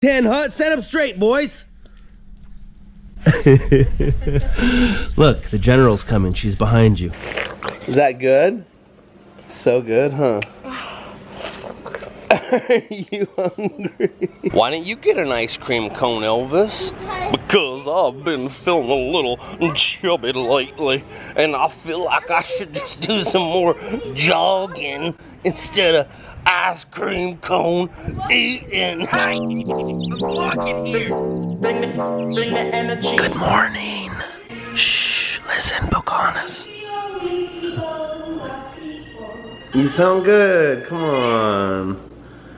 10 hut, set up straight, boys. Look, the general's coming. She's behind you. Is that good? So good, huh? Are you hungry? Why don't you get an ice cream cone, Elvis? Because I've been feeling a little chubby lately, and I feel like I should just do some more jogging instead of ice cream cone eating. I'm walking here. Bring the energy. Good morning. Shh, listen, Pocahontas. You sound good. Come on.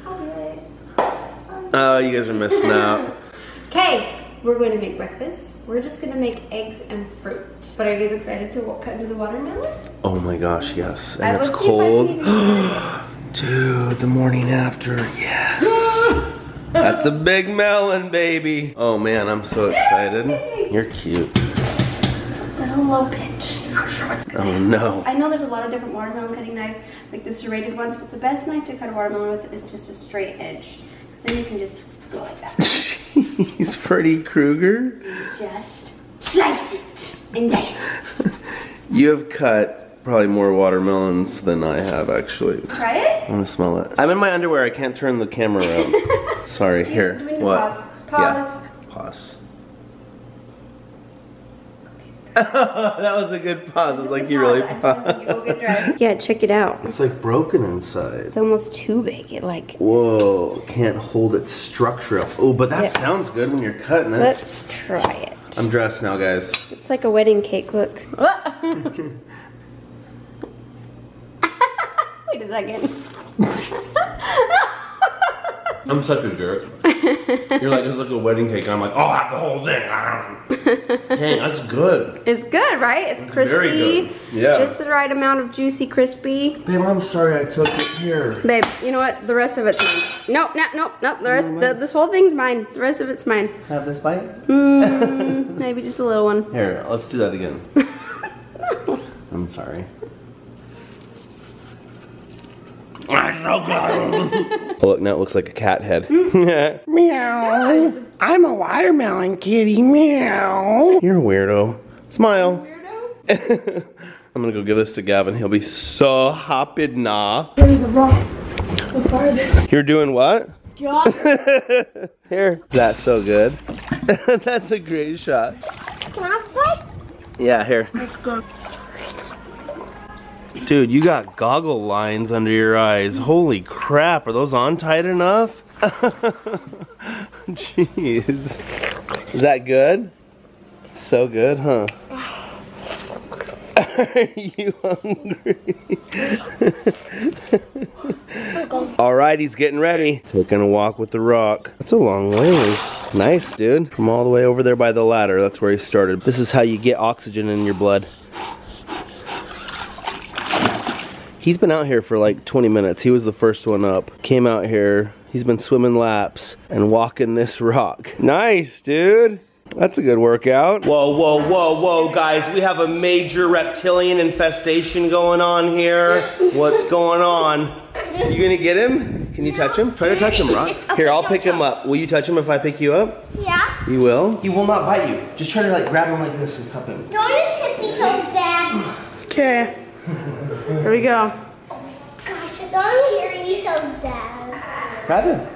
Oh, you guys are missing out. Okay, we're going to make breakfast. We're just going to make eggs and fruit. But are you guys excited to cut into the watermelon? Oh my gosh, yes. And it's cold. Dude, the morning after, yes. That's a big melon, baby. Oh man, I'm so excited. You're cute. It's a little low pitched. Oh no. I know there's a lot of different watermelon cutting knives, like the serrated ones, but the best knife to cut a watermelon with is just a straight edge. So then you can just go like that. He's Freddy Krueger. Just slice it and dice it. You have cut probably more watermelons than I have, actually. Try it? I want to smell it. I'm in my underwear. I can't turn the camera around. Sorry. Here. Do we need to What? pause? Pause. Yeah. Pause. That was a good pause. It was like you really paused. Yeah, check it out. It's like broken inside. It's almost too big. It like. Whoa, can't hold its structure up. Oh, but that Yeah. sounds good when you're cutting it. Let's try it. I'm dressed now, guys. It's like a wedding cake, look. Wait a second. I'm such a jerk. You're like, it's like a wedding cake, and I'm like, oh, I have the whole thing. Dang, that's good. It's good, right? It's crispy. Very good. Yeah. Just the right amount of juicy crispy. Babe, I'm sorry I took it here. Babe, you know what? The rest of it's mine. No. The rest, this whole thing's mine. The rest of it's mine. Have this bite? Maybe just a little one. Here, let's do that again. I'm sorry. Oh, look, now it looks like a cat head. Meow. I'm a watermelon kitty. Meow. You're a weirdo. Smile. Weirdo? I'm gonna go give this to Gavin. He'll be so happy now. The farthest. You're doing what? God. Here. That's so good. That's a great shot. Can I play? Yeah, here. Let's go. Dude, you got goggle lines under your eyes. Holy crap, are those on tight enough? Jeez. Is that good? It's so good, huh? Are you hungry? Alright, he's getting ready. Taking a walk with the rock. That's a long ways. Nice, dude. From all the way over there by the ladder, that's where he started. This is how you get oxygen in your blood. He's been out here for like 20 minutes. He was the first one up. Came out here. He's been swimming laps and walking this rock. Nice, dude. That's a good workout. Whoa, whoa, whoa, whoa, guys. We have a major reptilian infestation going on here. What's going on? You gonna get him? Can you touch him? Try to touch him, Rock. Here, I'll pick him up. Will you touch him if I pick you up? Yeah. You will? He will not bite you. Just try to like grab him like this and cup him. Don't you tippy toes, Dad? Okay. Here we go. Gosh, it's on tippy toes, Dad. Grab him.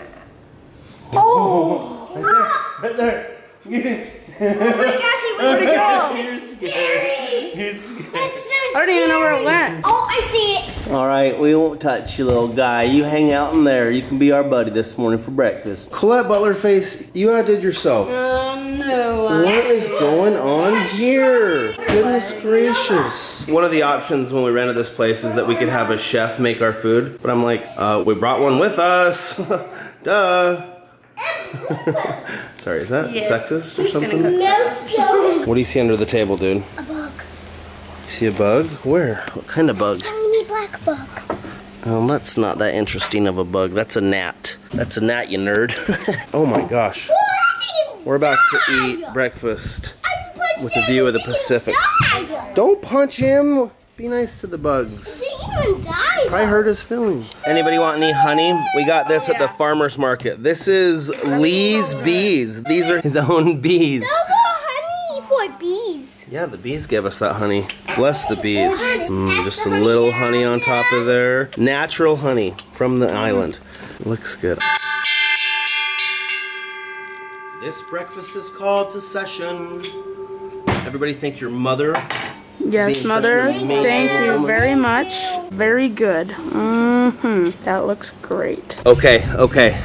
Oh! Right there. Get it. Oh my gosh, he went to go. You're It's scary. You're scared. It's so scary. I don't even know where it went. Oh, I see it. All right, we won't touch you, little guy. You hang out in there. You can be our buddy this morning for breakfast. Colette Butlerface, you outdid yourself. No. What is going on here? Goodness gracious. One of the options when we rented this place is that we could have a chef make our food. But I'm like, we brought one with us. Duh. Sorry, is that sexist or something? No, so. What do you see under the table, dude? A bug. You see a bug? Where? What kind of bug? Tiny black bug. That's not that interesting of a bug. That's a gnat. That's a gnat, you nerd. Oh my gosh. We're about to eat breakfast with a view of the Pacific. Don't punch him. Be nice to the bugs. He even died. Probably hurt his feelings. Anybody want any honey? We got this at the farmer's market. This is Lee's bees. These are his own bees. Those are honey for bees. Yeah, the bees give us that honey. Bless the bees. Just a little honey on top of there. Natural honey from the island. Looks good. This breakfast is called to session. Everybody thank your mother. Yes, Mother. Thank you very much. Very good. That looks great. Okay, okay.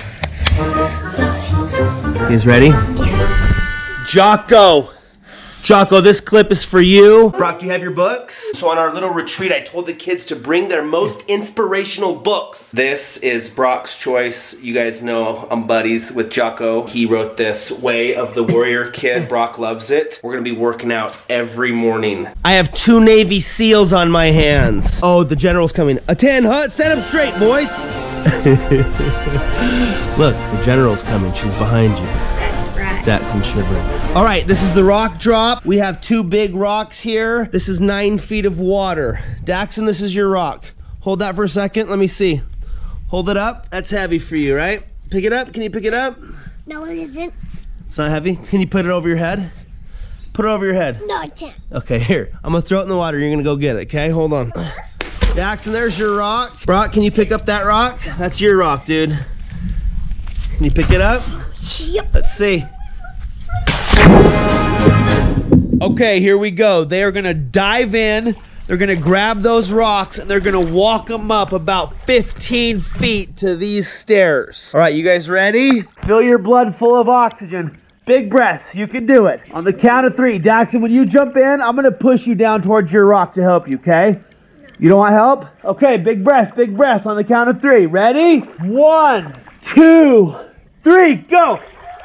You guys ready? Jocko! Jocko, this clip is for you. Brock, do you have your books? So on our little retreat, I told the kids to bring their most inspirational books. This is Brock's choice. You guys know I'm buddies with Jocko. He wrote this, Way of the Warrior Kid. Brock loves it. We're gonna be working out every morning. I have 2 Navy SEALs on my hands. Oh, the general's coming. Attend hut, set up straight, boys. Look, the general's coming. She's behind you. Daxton shivering. All right, this is the rock drop. We have 2 big rocks here. This is 9 feet of water. Daxton, this is your rock. Hold that for a second. Let me see. Hold it up. That's heavy for you, right? Pick it up. Can you pick it up? No, it isn't. It's not heavy? Can you put it over your head? Put it over your head. No, I can't. Okay, here. I'm gonna throw it in the water. You're gonna go get it, okay? Hold on. Daxton, there's your rock. Brock, can you pick up that rock? That's your rock, dude. Can you pick it up? Yep. Let's see. Okay, here we go. They are gonna dive in, they're gonna grab those rocks, and they're gonna walk them up about 15 feet to these stairs. All right, you guys ready? Fill your blood full of oxygen. Big breaths, you can do it. On the count of 3, Daxton, when you jump in, I'm gonna push you down towards your rock to help you, okay? You don't want help? Okay, big breaths, big breaths. On the count of 3, ready? 1, 2, 3, go!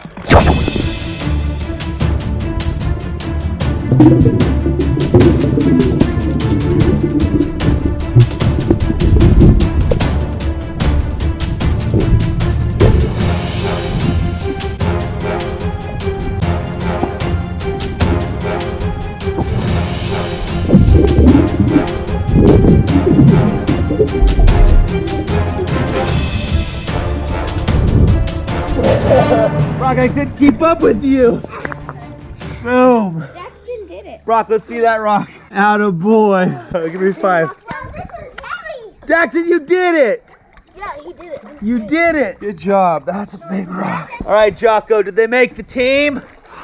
Brock, I couldn't keep up with you. Boom. Daxton did it. Brock, let's see that rock. Atta boy. Give me 5. Daxton, you did it. Yeah, he did it. You did it. Good job. That's a big rock. All right, Jocko, did they make the team?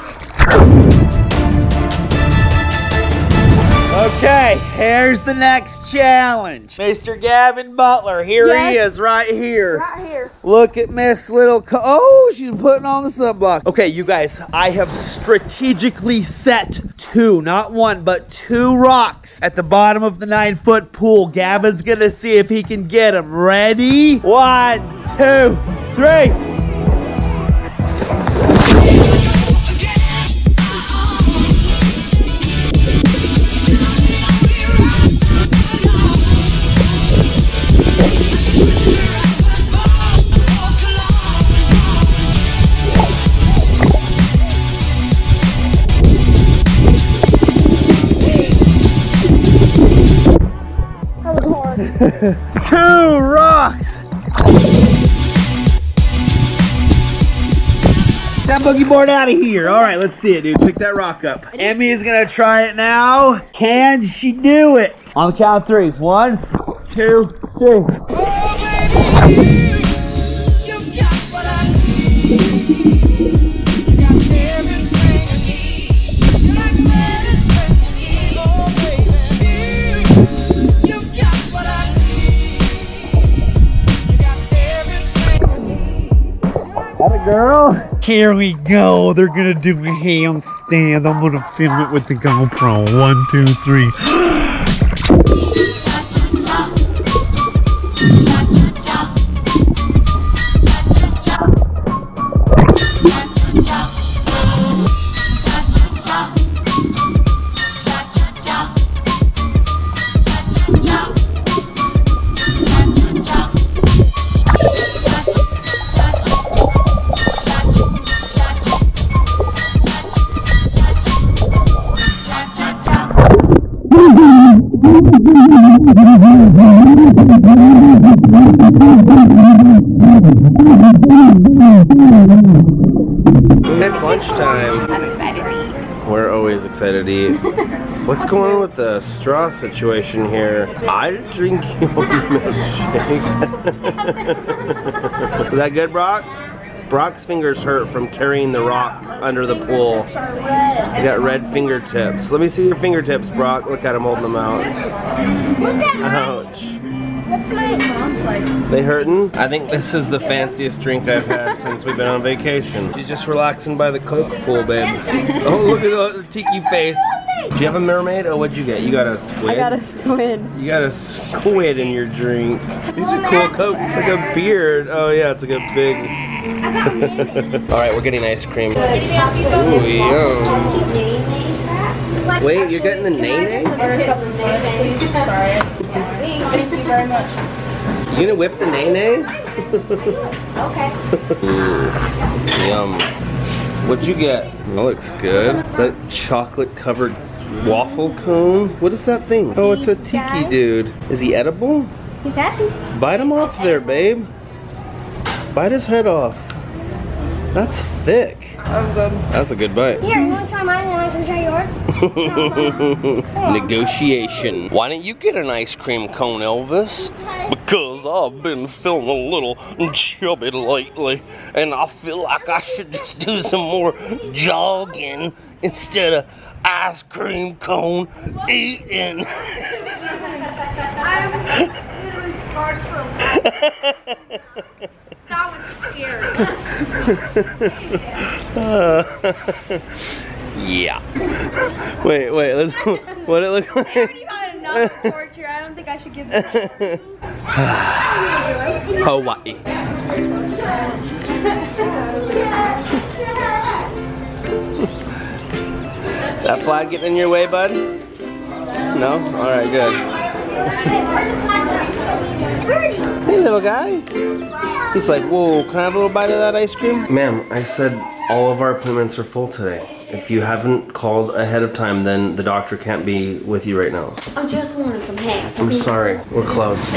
Okay, here's the next challenge. Mr. Gavin Butler, here he is, right here. Right here. Look at Miss Little, oh, she's putting on the sunblock. Okay, you guys, I have strategically set 2, not 1, but 2 rocks at the bottom of the 9-foot pool. Gavin's gonna see if he can get them. Ready? 1, 2, 3. Two rocks! That boogie board out of here. All right, let's see it, dude. Pick that rock up. Emmy is gonna try it now. Can she do it? On the count of 3. 1, 2, 3. Girl. Here we go. They're gonna do a handstand. I'm gonna film it with the GoPro. 1, 2, 3. It's lunchtime. I'm excited to eat. We're always excited to eat. What's going on with the straw situation here? I drink your milkshake. Is that good, Brock? Brock's fingers hurt from carrying the rock under the pool. You got red fingertips. Let me see your fingertips, Brock. Look at him holding them out. Ouch. They hurting? I think this is the fanciest drink I've had since we've been on vacation. She's just relaxing by the Coke pool, babe. Oh, look at the tiki face. Do you have a mermaid? Oh, what'd you get? You got a squid? I got a squid. You got a squid in your drink. These are cool Coke. It's like a beard. Oh yeah, it's like a big... Alright, we're getting ice cream. Ooh, yum. Wait, you're getting the nene? Sorry. Thank you very much. You gonna whip the nene? Okay. Yum. What'd you get? That looks good. Is that chocolate covered waffle cone? What is that thing? Oh, it's a tiki dude. Is he edible? He's happy. Bite him off there, babe. Bite his head off. That's thick. That's a good bite. Here, you want to try mine and I can try yours? Negotiation. Why don't you get an ice cream cone, Elvis? Because I've been feeling a little chubby lately, and I feel like I should just do some more jogging instead of ice cream cone eating. I'm literally scarred from that was scary. Yeah. Wait, let's. What it look like? I already got enough torture. I don't think I should give it. Hawaii. That flag getting in your way, bud? No? Alright, good. Hey, little guy. He's like, whoa, can I have a little bite of that ice cream? Ma'am, I said all of our appointments are full today. If you haven't called ahead of time, then the doctor can't be with you right now. I just wanted some hands. I'm sorry, we're close.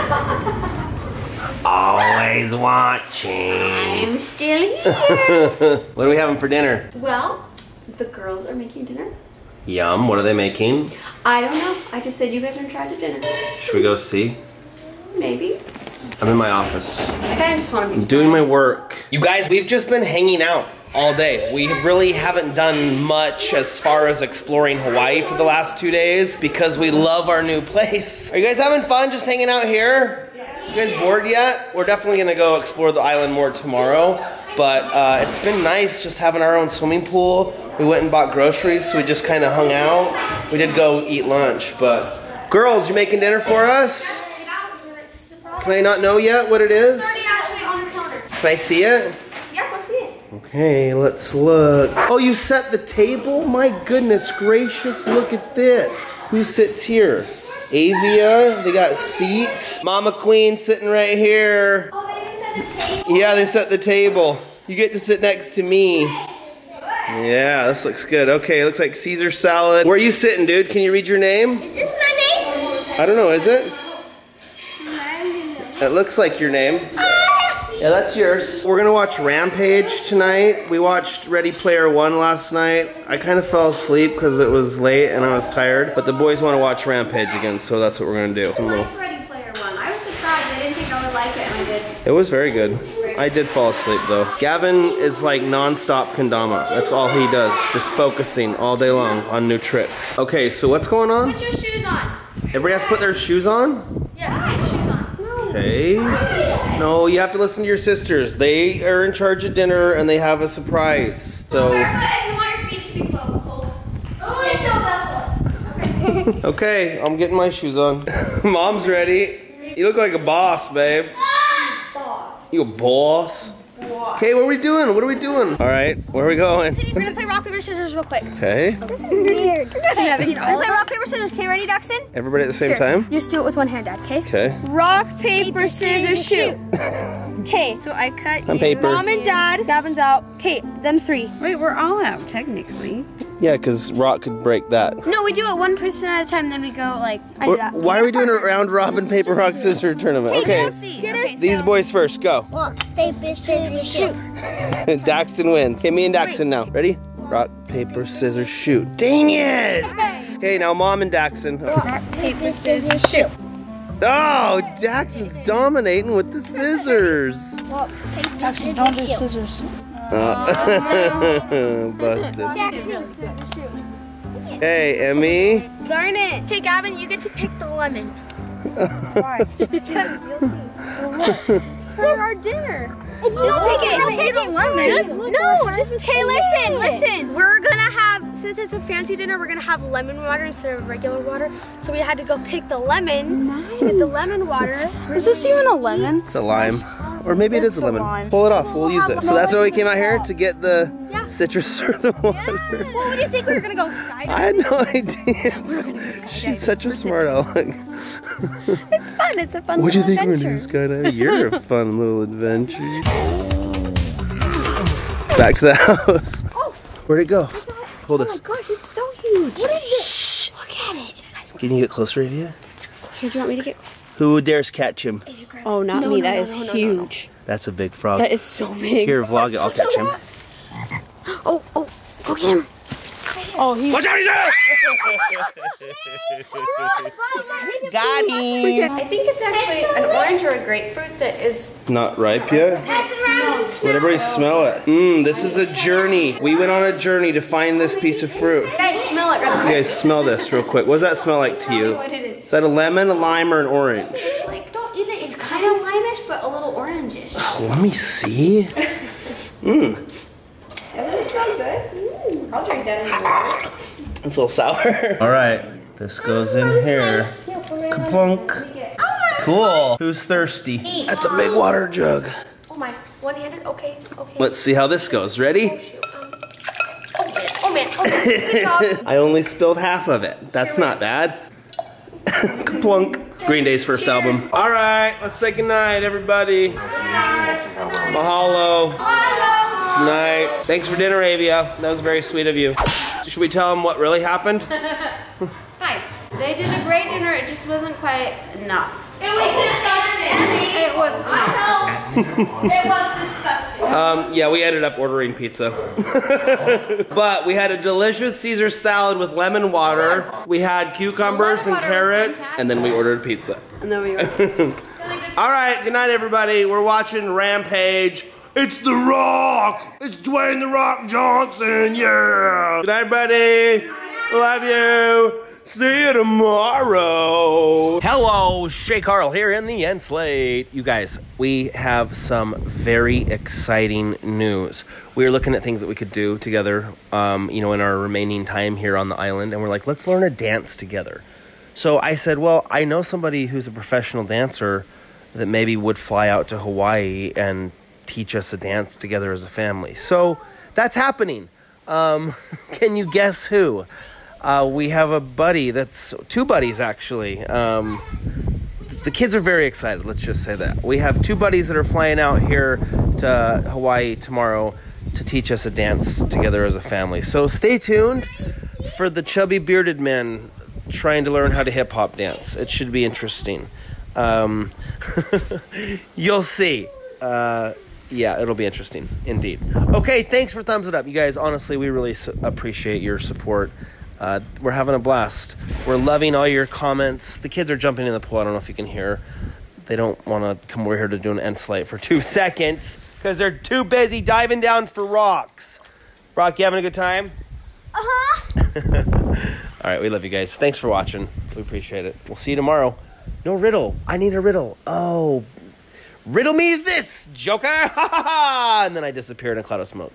Always watching. I'm still here. What are we having for dinner? Well, the girls are making dinner. Yum, what are they making? I don't know. I just said you guys are in charge of dinner. Should we go see? Maybe. I'm in my office. I kind of just want to be I'm doing my work. You guys, we've just been hanging out all day. We really haven't done much as far as exploring Hawaii for the last 2 days because we love our new place. Are you guys having fun just hanging out here? You guys bored yet? We're definitely gonna go explore the island more tomorrow, but it's been nice just having our own swimming pool. We went and bought groceries, so we just kind of hung out. We did go eat lunch, but girls, you making dinner for us? Can I not know yet what it is? Can I see it? Yeah, go see it. Okay, let's look. Oh, you set the table? My goodness gracious, look at this. Who sits here? Avia, they got seats. Mama Queen sitting right here. Oh, they even set the table? Yeah, they set the table. You get to sit next to me. Yeah, this looks good. Okay, looks like Caesar salad. Where are you sitting, dude? Can you read your name? Is this my name? I don't know, is it? It looks like your name. Yeah, that's yours. We're gonna watch Rampage tonight. We watched Ready Player One last night. I kind of fell asleep because it was late and I was tired. But the boys want to watch Rampage again, so that's what we're gonna do. I liked Ready Player One. I was surprised. I didn't think I would like it, and I did. It was very good. I did fall asleep though. Gavin is like non-stop kendama. That's all he does. Just focusing all day long on new tricks. Okay, so what's going on? Put your shoes on. Everybody has to put their shoes on? Yes, put your shoes on. Okay. No, you have to listen to your sisters. They are in charge of dinner and they have a surprise. So. Barefoot if you want your feet to be cold. Only the barefoot. Okay, I'm getting my shoes on. Mom's ready. You look like a boss, babe. You a boss? Okay, what are we doing? What are we doing? All right, where are we going? We're gonna play rock, paper, scissors real quick. Okay. This is weird. Yeah, we're gonna play rock, paper, scissors. Okay, ready, Daxton? Everybody at the same time? You just do it with one hand, Dad, okay? Okay. Rock, paper, scissors, shoot. Okay, so I cut On you. paper. Mom and Dad, Gavin's out. Okay, them three. Wait, we're all out, technically. Yeah, because Rock could break that. No, we do it one person at a time, then we go like. Why are we doing a round robin paper rock scissors tournament? Okay, Okay, these boys first. Go. Rock, paper, scissors, shoot. Daxton wins. Okay, me and Daxton now. Ready? Rock, paper, scissors, shoot. Dang it! Okay, now Mom and Daxton. Rock, paper, scissors, shoot. Oh, Daxton's dominating with the scissors. Rock, paper, Jackson, don't do scissors. Busted. scissors, shoot. Hey, Emmy. Darn it. Okay, Gavin, you get to pick the lemon. Why? Because you'll see. For our dinner. Just pick it. Hey, listen. We're gonna have, since it's a fancy dinner, we're gonna have lemon water instead of regular water. So we had to go pick the lemon to get the lemon water. Is this even a lemon? It's a lime. Or maybe it is a lemon. lime. Pull it off. We'll use it. So that's why we came out here, to get the citrus or the water. Well, what do you think we were gonna go skydiving? I had no idea. She's such a smart aleck. It's fun. It's a fun What do you little think we're adventure. doing, skydiving? You're a fun little adventure. Back to the house. Where'd it go? Hold Oh us. my gosh, it's so huge. What is it? Shh, look at it. Can you get closer, Avia? Do you want me to get? Who dares catch him? Oh, not me. That is huge. That's a big frog. That is so big. Here, vlog it. I'll catch him. Oh, go get him. Oh, he. Watch out, he's out! Got him! I think it's actually an orange or a grapefruit that is. Not ripe yet? Pass it around. Let everybody smell it. This is a journey. We went on a journey to find this piece of fruit. Guys, smell it real You quick. guys smell this real quick. What does that smell like to you? What it is. Is that a lemon, a lime, or an orange? It's like, don't eat it. It's kind of limeish, but a little orangish. Let me see. Doesn't it smell good? I'll drink that in the water. It's a little sour. All right, this goes in here. Kaplunk. Cool. Who's thirsty? That's a big water jug. Oh my, one-handed. Okay. Let's see how this goes. Ready? Shoot. Oh man. Good job. I only spilled half of it. That's not bad. Kaplunk. Green Day's first album. All right, let's say goodnight, everybody. Mahalo. Good night. Thanks for dinner, Avia. That was very sweet of you. Should we tell them what really happened? Hi. They did a great dinner. It just wasn't quite enough. It was disgusting. It was disgusting. It was disgusting. Yeah, we ended up ordering pizza. But we had a delicious Caesar salad with lemon water. We had cucumbers and water was carrots, fantastic. and then we ordered pizza. And then we were. All right, good night, everybody. We're watching Rampage. It's The Rock. It's Dwayne The Rock Johnson. Yeah. Good night, everybody. Love you. See you tomorrow. Hello, Shay Carl here in the Enslate. You guys, we have some very exciting news. We were looking at things that we could do together, in our remaining time here on the island, and we're like, let's learn a dance together. So I said, well, I know somebody who's a professional dancer that maybe would fly out to Hawaii and teach us a dance together as a family. So that's happening. Can you guess who? We have a buddy that's two buddies actually. The kids are very excited, let's just say that. We have two buddies that are flying out here to Hawaii tomorrow to teach us a dance together as a family. So stay tuned for the chubby bearded men trying to learn how to hip hop dance. It should be interesting. You'll see. Yeah, it'll be interesting, indeed. Okay, thanks for thumbs it up. You guys, honestly, we really appreciate your support. We're having a blast. We're loving all your comments. The kids are jumping in the pool. I don't know if you can hear. They don't want to come over here to do an Enslate for 2 seconds because they're too busy diving down for rocks. Rock, you having a good time? Uh-huh. All right, we love you guys. Thanks for watching. We appreciate it. We'll see you tomorrow. No riddle. I need a riddle. Oh, riddle me this, Joker. Ha ha ha. And then I disappear in a cloud of smoke.